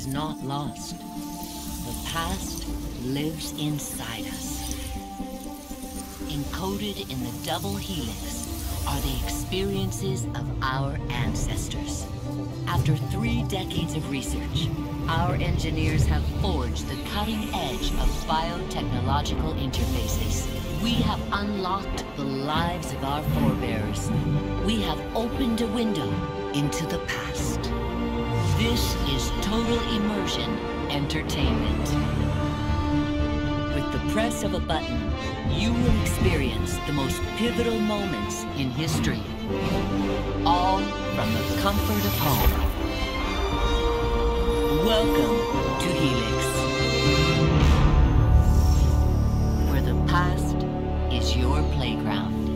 not lost. The past lives inside us. Encoded in the double helix are the experiences of our ancestors. After 3 decades of research, our engineers have forged the cutting edge of biotechnological interfaces. We have unlocked the lives of our forebears. We have opened a window into the past. This is Total Immersion Entertainment. With the press of a button, you will experience the most pivotal moments in history. All from the comfort of home. Welcome to Helix, where the past is your playground.